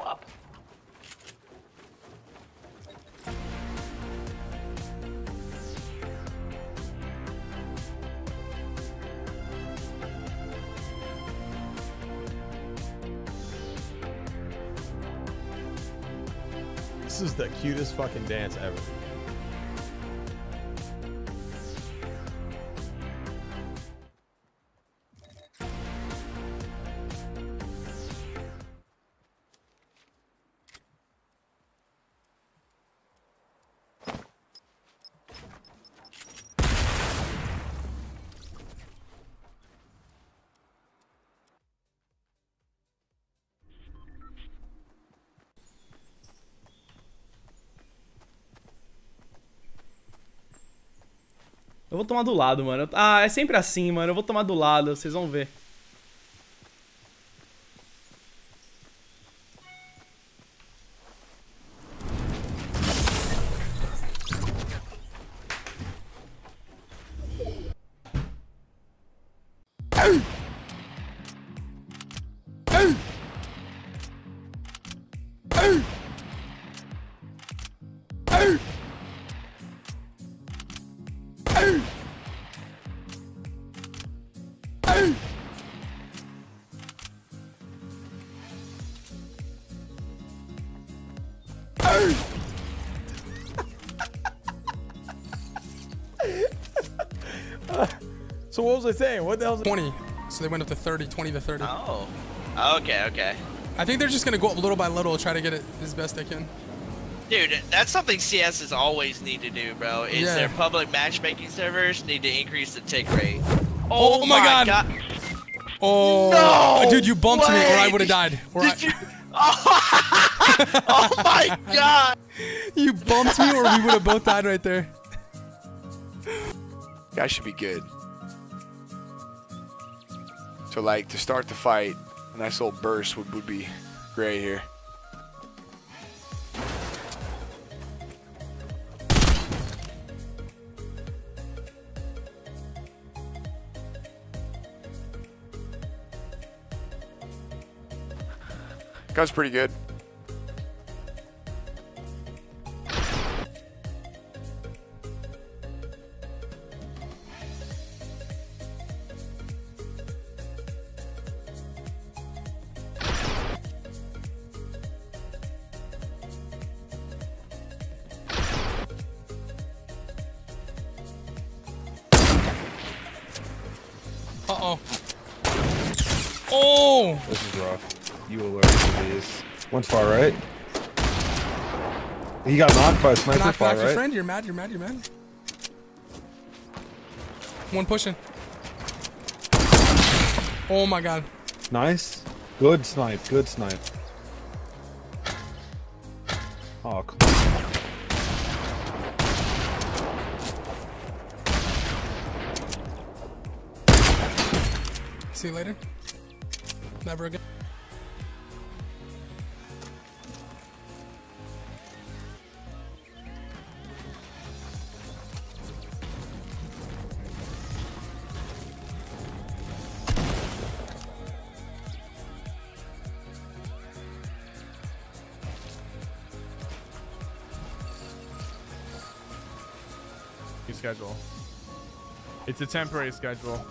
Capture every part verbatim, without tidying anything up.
up. This is the cutest fucking dance ever. Eu vou tomar do lado, mano. Ah, é sempre assim, mano. Eu vou tomar do lado, vocês vão ver. So what was I saying? What the hell? twenty. So they went up to thirty, twenty to thirty. Oh. Okay, okay. I think they're just gonna go up little by little, try to get it as best they can. Dude, that's something C S has always need to do, bro. Is Yeah. their public matchmaking servers need to increase the tick rate. Oh, oh my god. god. Oh, no dude, you bumped way. me or I would have died. Or Did I... you? Oh, oh my god. You bumped me or we would have both died right there. That should be good. So like to start the fight, a nice little burst would, would be great here. Gun's pretty good. Uh-oh. Oh! This is rough. You will learn to these. One's far right. He got knocked by a sniper. Knock, far knock your right. friend. You're mad, you're mad, you're mad. One pushing. Oh my god. Nice. Good snipe. Good snipe. Oh, cool. See you later. Never again. Schedule. It's a temporary schedule.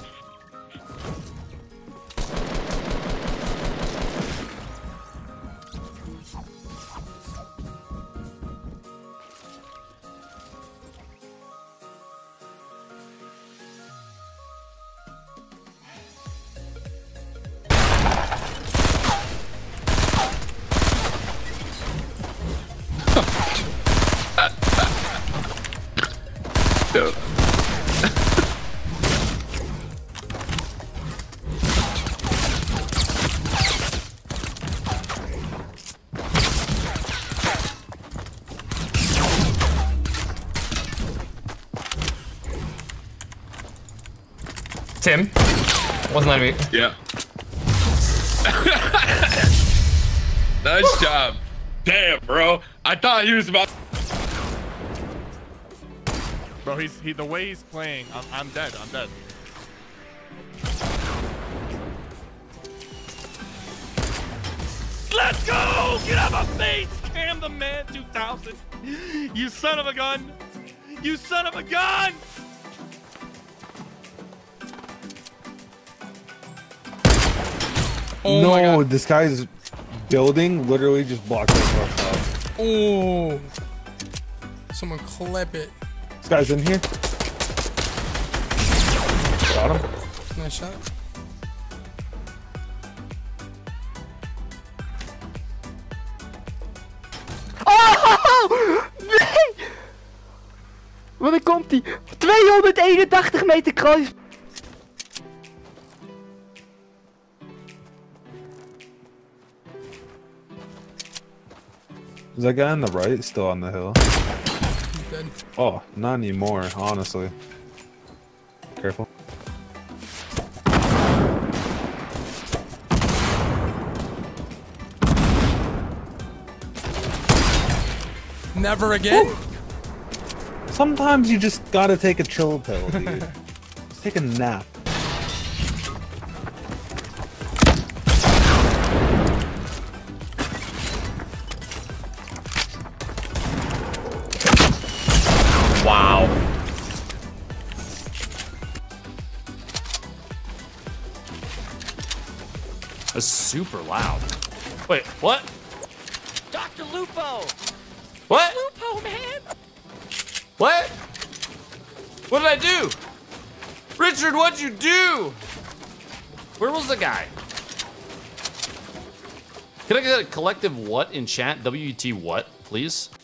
Tim, wasn't that me? Yeah. Nice job. Damn, bro. I thought he was about. Bro, he's he the way he's playing. I'm I'm dead. I'm dead. Let's go! Get out of my face! Cam the man two thousand. You son of a gun! You son of a gun! Oh no, my God. this guy's building literally just blocked my shot. Oh. Someone clip it. This guy's in here. Got him. Nice shot. Oh! Nee! Wanneer komt hij? tweehonderdeenentachtig meter kruis. Is that guy on the right still on the hill? He's dead. Oh, not anymore, honestly. Careful. Never again? Sometimes you just gotta take a chill pill, dude. Just take a nap. Wow. That's super loud. Wait, what? Doctor Lupo! What? Lupo, man! What? What did I do? Richard, what'd you do? Where was the guy? Can I get a collective what in chat? W T what, please?